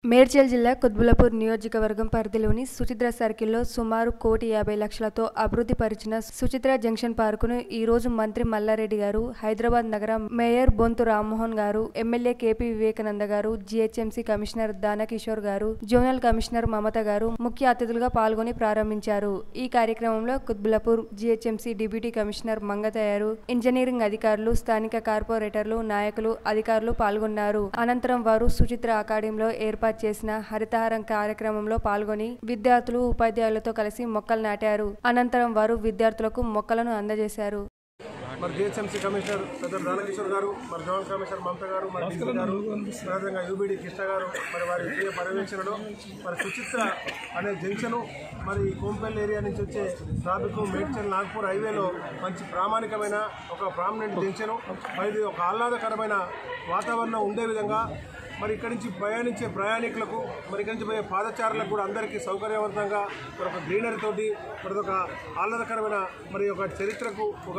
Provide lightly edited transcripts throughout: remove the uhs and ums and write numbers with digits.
మేడ్చల్ జిల్లా కుత్బుల్లాపూర్ నియోజకవర్గం పరిధిలోని సుచిత్ర సర్కిల్లో సుమారు 1,50,00,000తో అభివృద్ధి పరిచిన సుచిత్ర జంక్షన్ పార్కును ఈ రోజు మంత్రి మల్లారెడ్డి గారు, హైదరాబాద్ నగర మేయర్ బొంతు రామ్మోహన్ గారు, ఎమ్మెల్యే కేపీ వివేకానంద గారు, జీహెచ్ఎంసీ కమిషనర్ దానకిషోర్ గారు, జోనల్ కమిషనర్ మమత గారు ముఖ్య అతిథులుగా పాల్గొని ప్రారంభించారు. ఈ కార్యక్రమంలో Quthbullapur GHMC deputy commissioner Mangathayaru, engineering అధికారులు, స్థానిక కార్పొరేటర్లు, నాయకులు, అధికారులు పాల్గొన్నారు. అనంతరం వారు సుచిత్ర అకాడమీలో ఏర్పాటు చేసిన హరితహారం కార్యక్రమంలో పాల్గొని విద్యార్థులు, ఉపాధ్యాయులతో కలిసి మొక్కలు నాటారు. అనంతరం వారు విద్యార్థులకు మొక్కలను అందజేశారు. మరి జిహెచ్ఎంసీ కమిషనర్ పెద్దలు దానకిషోర్ గారు, మరి జోనల్ కమిషనర్ మమత గారు, మరి డీసీ గారు, అదేవిధంగా యూబీడీ కృష్ణ గారు, మరి వారి స్వీయ పర్యవేక్షణలో మరి సుచిత్ర అనే జంక్షను మరి కోంపల్లి ఏరియా నుంచి వచ్చే ట్రాఫిక్ మేడ్చల్ నాగ్పూర్ హైవేలో మంచి ప్రామాణికమైన ఒక ప్రామినెంట్ జంక్షను, మరి ఇది ఒక ఆహ్లాదకరమైన వాతావరణం ఉండే విధంగా మరి ఇక్కడి నుంచి ప్రయాణించే ప్రయాణికులకు, మరి ఇక్కడి నుంచి పోయే పాదచారులకు కూడా అందరికీ సౌకర్యవంతంగా మరి ఒక గ్రీనరీ తోటి మరి ఒక ఆహ్లాదకరమైన మరి ఒక చరిత్రకు ఒక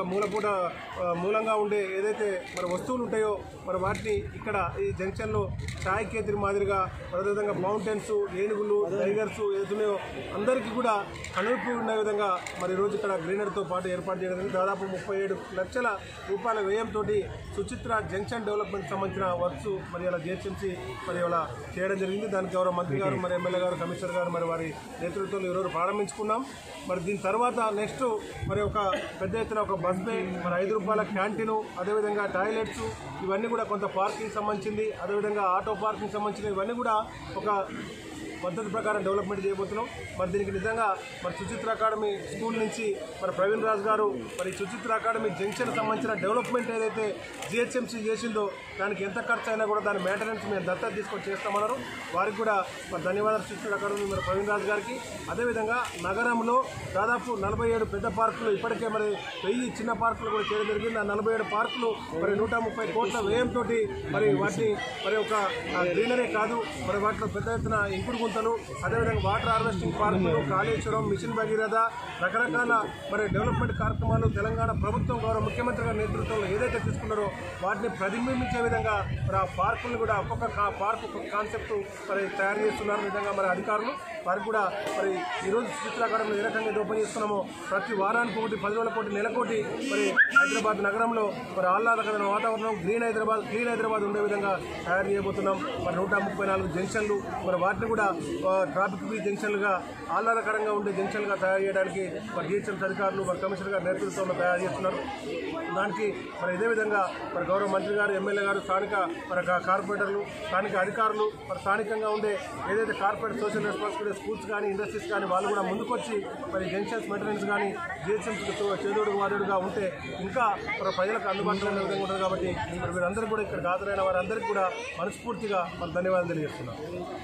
మూలంగా ఉండే ఏదైతే మరి వస్తువులు ఉంటాయో మరి వాటిని ఇక్కడ ఈ జంక్షన్లో ఛాయ్ కేతిరి మాదిరిగా అదేవిధంగా మౌంటైన్స్, ఏనుగులు, టైగర్స్ ఏదున్నాయో అందరికీ కూడా కనువిప్పి ఉండే విధంగా మరి ఈరోజు ఇక్కడ గ్రీనరీతో పాటు ఏర్పాటు చేయడం దాదాపు 37 లక్షల రూపాయల వ్యయంతో సుచిత్ర జంక్షన్ డెవలప్మెంట్ సంబంధించిన వర్క్స్ మరి ఇలా జిహెచ్ఎంసీ మరి ఇలా చేయడం జరిగింది. దానికి గౌరవ మంత్రి గారు, మరి ఎమ్మెల్యే గారు, కమిషనర్ గారు మరి వారి నేతృత్వంలో ఈరోజు ప్రారంభించుకున్నాం. మరి దీని తర్వాత నెక్స్ట్ మరి ఒక పెద్ద ఎత్తున ఒక బస్ బే, మరి ₹5 క్యాంటీను, అదేవిధంగా టాయిలెట్స్, ఇవన్నీ కూడా కొంత పార్కింగ్ సంబంధించింది, అదేవిధంగా ఆటో పార్కింగ్ సంబంధించిన ఇవన్నీ కూడా ఒక పద్ధతి ప్రకారం డెవలప్మెంట్ చేయబోతున్నాం. మరి దీనికి నిజంగా మరి సుచిత్ర అకాడమీ స్కూల్ నుంచి మరి ప్రవీణ్ రాజ్ గారు మరి సుచిత్ర అకాడమీ జంక్షన్ సంబంధించిన డెవలప్మెంట్ ఏదైతే జిహెచ్ఎంసీ చేసిందో దానికి ఎంత ఖర్చు అయినా కూడా దాని మెయింటెనెన్స్ మేము దత్తత తీసుకొని చేస్తామన్నారు. వారికి కూడా మరి ధన్యవాదాలు సుచిత్ర అకాడమీ మరి ప్రవీణ్ రాజ్ గారికి. అదేవిధంగా నగరంలో దాదాపు 47 పెద్ద పార్కులు, ఇప్పటికే మరి 1000 చిన్న పార్కులు కూడా చేయడం జరిగింది. ఆ 47 పార్కులు మరి 130 కోట్ల వ్యయంతో మరి వాటిని మరి ఒక గ్రీనరీ కాదు మరి వాటిలో పెద్ద ఎత్తున ఇంకుడు గుంతలు, అదేవిధంగా వాటర్ హార్వెస్టింగ్ పార్కులు, కాళేశ్వరం, మిషన్ భగీరథ, రకరకాల మరి డెవలప్మెంట్ కార్యక్రమాలు తెలంగాణ ప్రభుత్వం గౌరవ ముఖ్యమంత్రి గారి నేతృత్వంలో ఏదైతే తీసుకున్నారో వాటిని ప్రతిబింబించే విధంగా మరి ఆ పార్కులను కూడా ఒక్కొక్క పార్కు ఒక్కొక్క కాన్సెప్ట్ మరి తయారు చేస్తున్నారు. నిజంగా మరి అధికారులు వారికి కూడా మరి ఈరోజు సుచిత్ర అకాడమీలో ఏ రకంగా ఓపెన్ చేస్తున్నామో ప్రతి వారానికి ఒకటి, 10 రోజుల కోటి, నెలకోటి మరి హైదరాబాద్ నగరంలో మరి ఆహ్లాదకరమైన వాతావరణం, క్లీన్ హైదరాబాద్ ఉండే విధంగా తయారు చేయబోతున్నాం. మరి 134 జంక్షన్లు మరి వాటిని కూడా ట్రాఫిక్ ఫ్రీ జంక్షన్లుగా, ఆహ్లాదకరంగా ఉండే జంక్షన్లుగా తయారు చేయడానికి మరి జిహెచ్ఎంసీ అధికారులు మరి కమిషనర్ గారి నేతృత్వంలో తయారు చేస్తున్నారు. దానికి మరి ఇదే విధంగా మరి గౌరవ మంత్రి గారు, ఎమ్మెల్యే గారు, స్థానిక మరి కార్పొరేటర్లు, స్థానిక అధికారులు మరి స్థానికంగా ఉండే ఏదైతే కార్పొరేట్ సోషల్ రెస్పాన్సిబిలిటీ స్కూల్స్ కానీ, ఇండస్ట్రీస్ కానీ వాళ్ళు కూడా ముందుకొచ్చి మరి జంక్షన్స్ మెయింటెనెన్స్ కానీ జిహెచ్ఎంసీకి చేదోడు వాదోడుగా ఉంటే ఇంకా మరి ప్రజలకు అందుబాటులో ఉండే విధంగా ఉంటుంది. కాబట్టి మరి వీరందరూ కూడా ఇక్కడ హాజరైన వారందరికీ కూడా మనస్ఫూర్తిగా మరి ధన్యవాదాలు తెలియజేస్తున్నాం.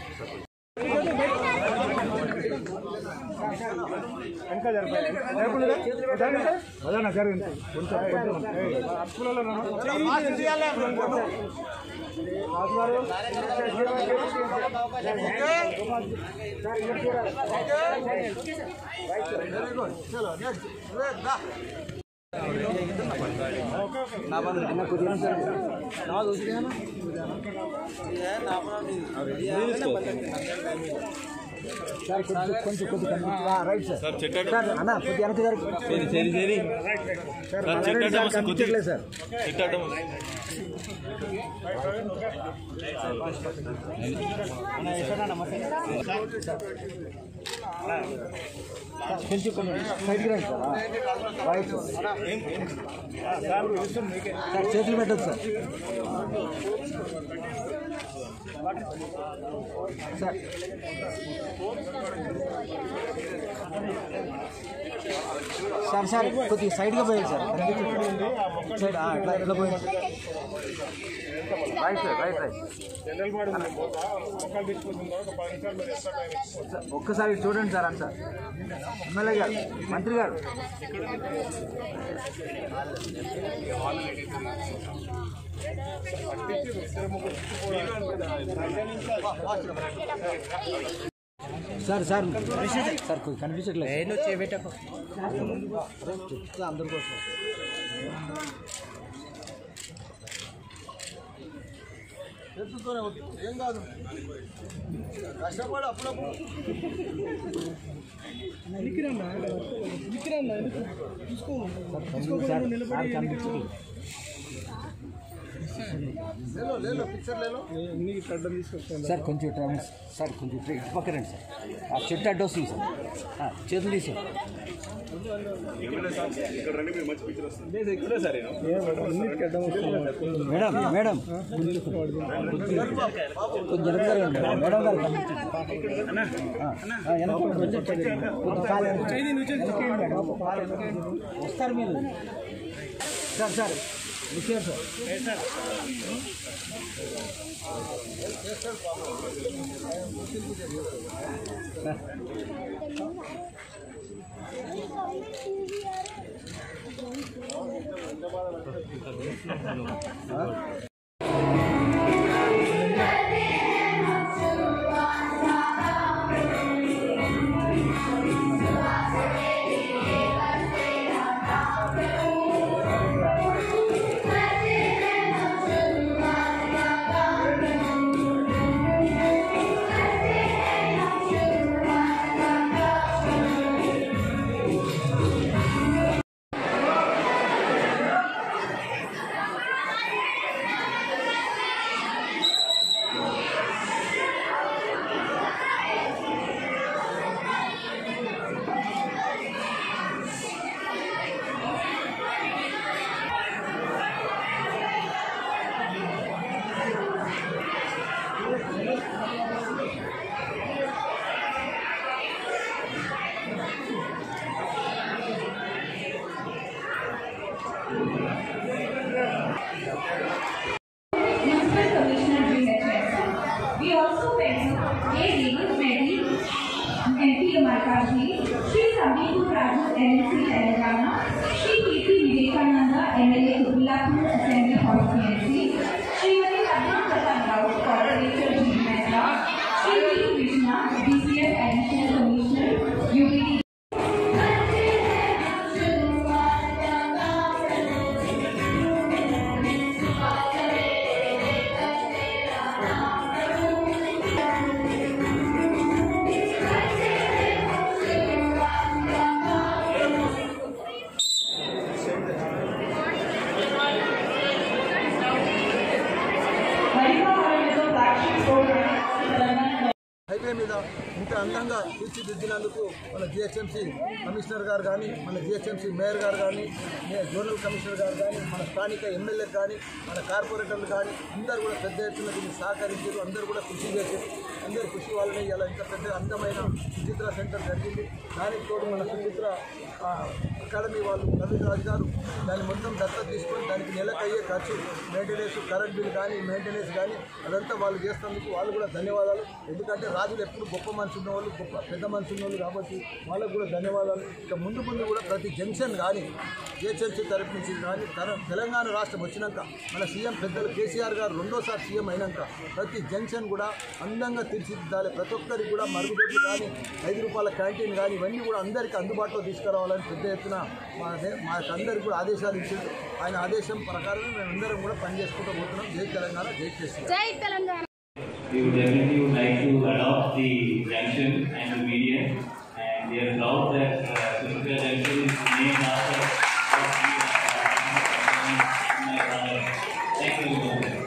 రైట్ సార్ అన్న కొద్దిగా కనిపించట్లేదు సార్. కొంచెం సైడ్కి రండి సార్. రైట్ సార్, చేతులు పెట్టదు సార్. సార్ కొద్దిగా సైడ్గా పోయింది సార్. సైడ్ ఇట్లా ఇట్లా పోయింది. Right sir, right. ఒక్కసారి చూడండి సార్. అంతా ఎమ్మెల్యే గారు, మంత్రి గారు. సార్ సార్ సార్ కనిపించట్లేదు. అందరి కోసం ఏం కాదు. కష్టపడి అప్పుడప్పుడు సార్ కొంచెం సార్ కొంచెం ఇటు పక్కనండి సార్ ఆ చెట్టు అడ్డు వస్తుంది సార్ చేతులు తీసారు మేడం మేడం కొంచెం జరుగుతారు మేడం గారు వస్తారు మీరు సార్ సార్ విషయం sir Shri Samdeep Raju, NLC Telangana, Shri K.P. Vivekananda, MLA Kuppalapur Assembly Constituency, Srimati Padma Pratap Rao, Corporator Jimeta, Shri V. Krishna, DCF Additional Commissioner, UBD. Highway మీద ఇంత అందంగా తీర్చిదిద్దినందుకు మన GHMC commissioner గారు కానీ మన GHMC mayor గారు కానీ zonal commissioner గారు కానీ మన స్థానిక ఎమ్మెల్యేలు కానీ మన కార్పొరేటర్లు కానీ అందరూ కూడా పెద్ద ఎత్తున దీన్ని సహకరించారు. అందరూ కూడా కృషి చేశారు. అందరూ కృషి వాళ్ళని ఇలా ఇంత పెద్ద అందమైన సుచిత్ర సెంటర్ జరిగింది. దానికి తోడు మన సుచిత్ర అకాడమీ వాళ్ళు రవీంద్రరాజు గారు దాన్ని మొత్తం దత్తత తీసుకొని దానికి నెలకయ్యే ఖర్చు మెయింటెనెన్స్, కరెంట్ బిల్ కానీ మెయింటెనెన్స్ కానీ అదంతా వాళ్ళు చేస్తున్నందుకు వాళ్ళు కూడా ధన్యవాదాలు. ఎందుకంటే రాజులు ఎప్పుడు గొప్ప మనిషి ఉన్నవాళ్ళు, గొప్ప పెద్ద మనిషి ఉన్నవాళ్ళు కాబట్టి వాళ్ళకు కూడా ధన్యవాదాలు. ఇక ముందు కూడా ప్రతి జంక్షన్ కానీ జిహెచ్ఎంసీ తరఫు నుంచి కానీ తెలంగాణ రాష్ట్రం వచ్చినాక మన సీఎం పెద్దలు కేసీఆర్ గారు రెండోసారి సీఎం అయినాక ప్రతి జంక్షన్ కూడా అందంగా తీర్చిదిద్దాలి. ప్రతి ఒక్కరికి కూడా మరుగుదొడ్లు కానీ 5 రూపాయల క్యాంటీన్ కానీ ఇవన్నీ కూడా అందరికీ అందుబాటులో తీసుకురావాలని పెద్ద ఎత్తున మాకందరికీ కూడా ఆదేశాలు ఇచ్చారు. ఆయన ఆదేశం ప్రకారం మేమందరం కూడా పనిచేసుకుంటూ పోతున్నాం. జై తెలంగాణ, జై కేసీఆర్. జై Telangana. We would definitely like to adopt the junction and the median, and we are proud that Suchitra Junction is named after Thank you.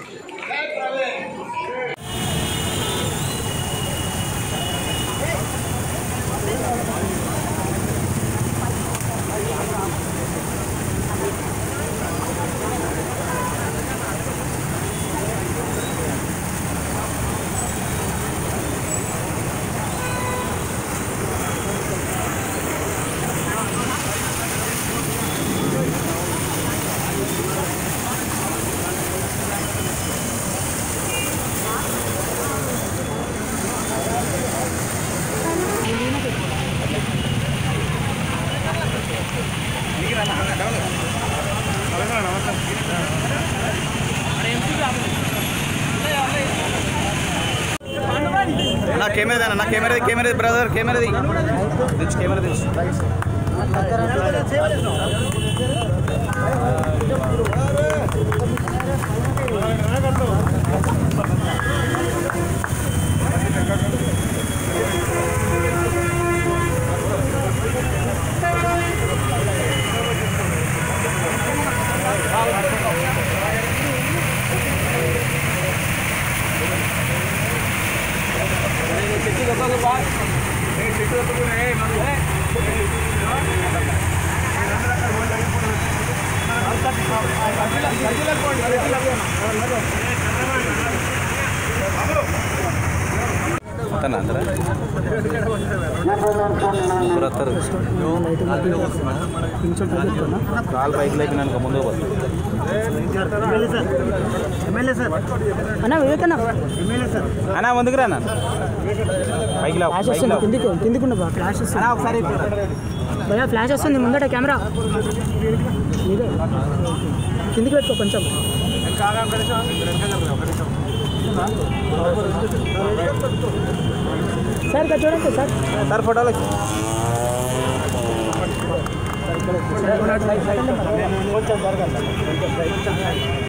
నా కెమెరా బ్రదర్ కెమెరాది కెమెరా కాలు పైకి లేపినాక ముందుకు పోతుంది అన్నా ముందుకు రా పైకి కిందికి ఫ్లాష్ వస్తుంది ఒకసారి భయ్యా ఫ్లాష్ వస్తుంది ముందట కెమెరా కిందికి పెట్టుకో కొంచెం సార్ ఇక్కడ చూడండి సార్ సార్ ఫోటోలు కొంచెం